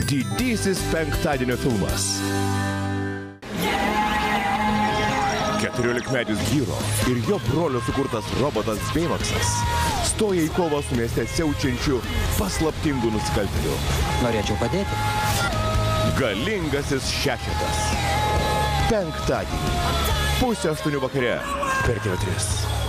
Didysis penktadienio filmas. 14-metis Gyro ir jo brolio sukurtas robotas Baymaxas stoja į kovą su mieste siaučiančiu paslaptingu nusikaltėliu. Norėčiau padėti. Galingasis šešetas. Penktadienį, 7:30 vakare per TV3.